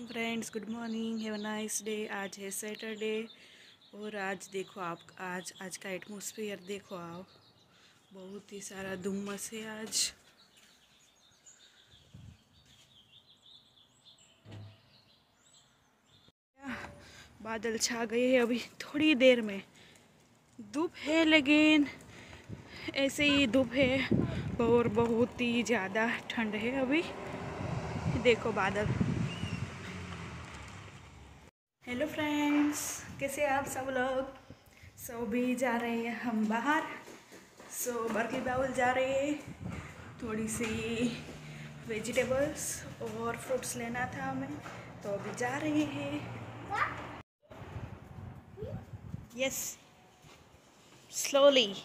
Friends, good morning, have a nice day. आज है Saturday और आज देखो आप आज का एटमॉस्फेयर देखो आप, बहुत ही सारा धुम्मस है आज। बादल छा गए हैं, अभी थोड़ी देर में धूप है, लेकिन ऐसे ही धूप है और बहुत ही ज़्यादा ठंड है अभी। देखो बादल। हेलो फ्रेंड्स, कैसे आप सब लोग? भी जा रहे हैं हम बाहर। बर्कली बाउल जा रहे हैं, थोड़ी सी वेजिटेबल्स और फ्रूट्स लेना था हमें, तो अभी जा रहे हैं। Yes, slowly.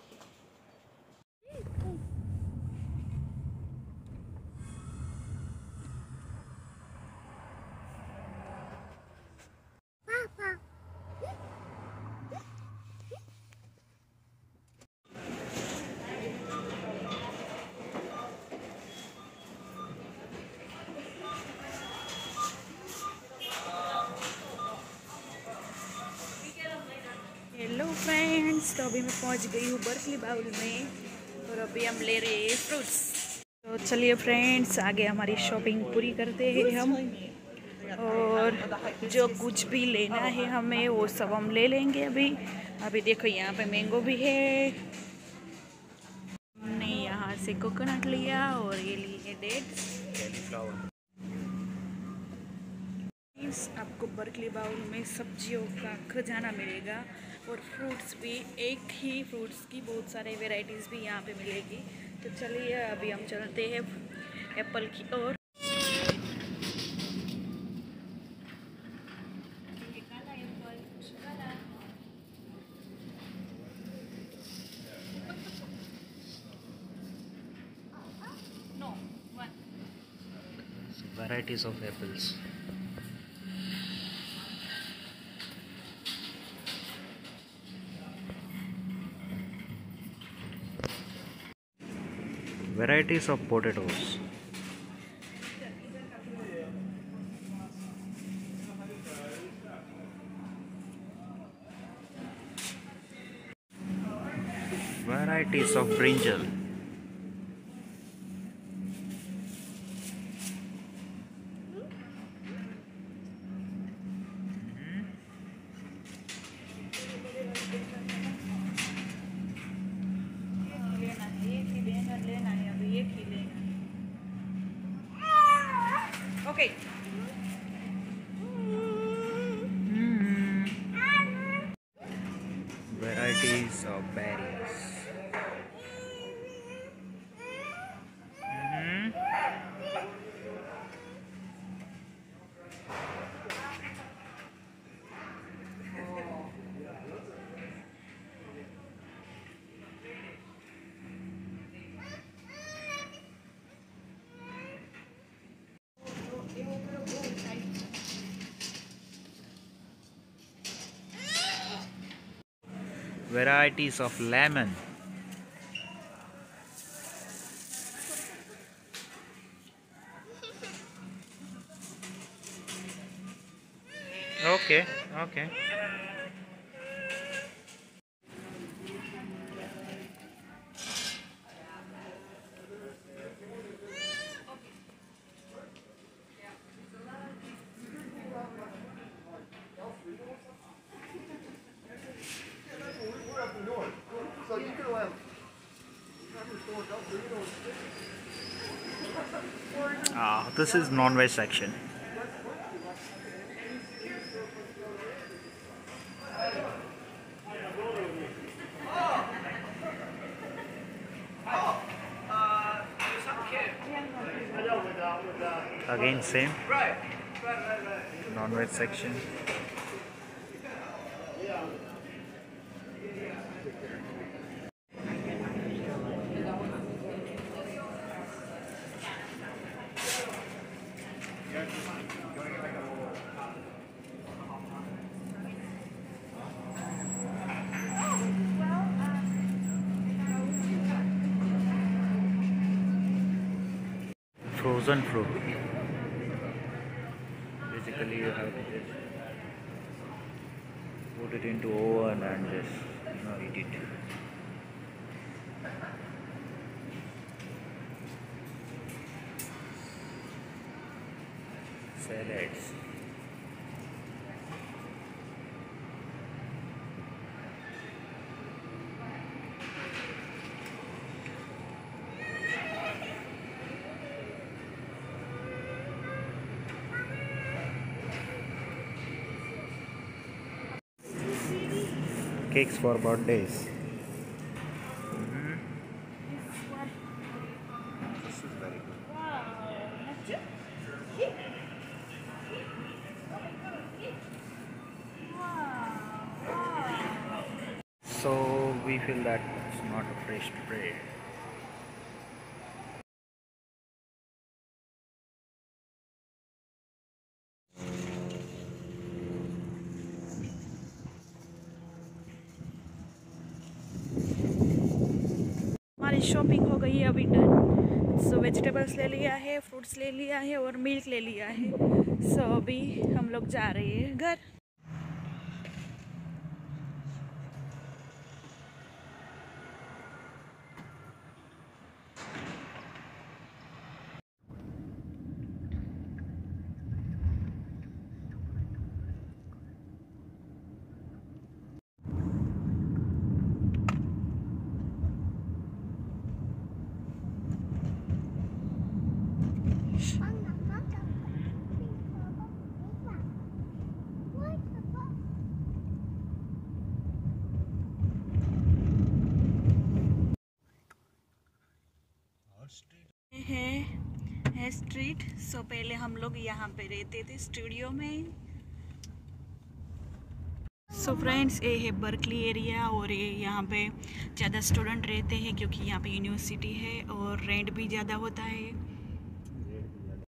हेलो फ्रेंड्स, तो अभी मैं पहुंच गई हूँ बर्कली बाउल में और अभी हम ले रहे हैं फ्रूट्स। तो चलिए फ्रेंड्स, आगे हमारी शॉपिंग पूरी करते हैं हम, और जो कुछ भी लेना है हमें वो सब हम ले लेंगे अभी। अभी देखो यहाँ पे मैंगो भी है, हमने यहाँ से कोकोनट लिया और ये लिए डेट्स। आपको बर्कली बाउल में सब्जियों का खजाना मिलेगा और फ्रूट्स भी, एक ही फ्रूट्स की बहुत सारे वेराइटीज़ भी यहाँ पे मिलेगी। तो चलिए अभी हम चलते हैं एप्पल की ओर। Varieties of apples. Varieties of potatoes. Varieties of brinjal. Okay. Varieties of berries. Varieties of lemon. Okay, okay. This is non-veg section. Again same. Non-veg section. Frozen fruit. basically you have to just put it into oven and just eat it. Salads. Cakes for birthdays. This is very good. So we feel that it's not a fresh bread. हमारी shopping हो गई है अभी done. सो vegetables ले लिया है, fruits ले लिया है और मिल्क ले लिया है। सो अभी हम लोग जा रहे हैं घर। है स्ट्रीट। सो पहले हम लोग यहाँ पे रहते थे स्टूडियो में। सो फ्रेंड्स, ये है बर्कली एरिया और ये यहाँ पे ज़्यादा स्टूडेंट रहते हैं क्योंकि यहाँ पे यूनिवर्सिटी है और रेंट भी ज़्यादा होता है।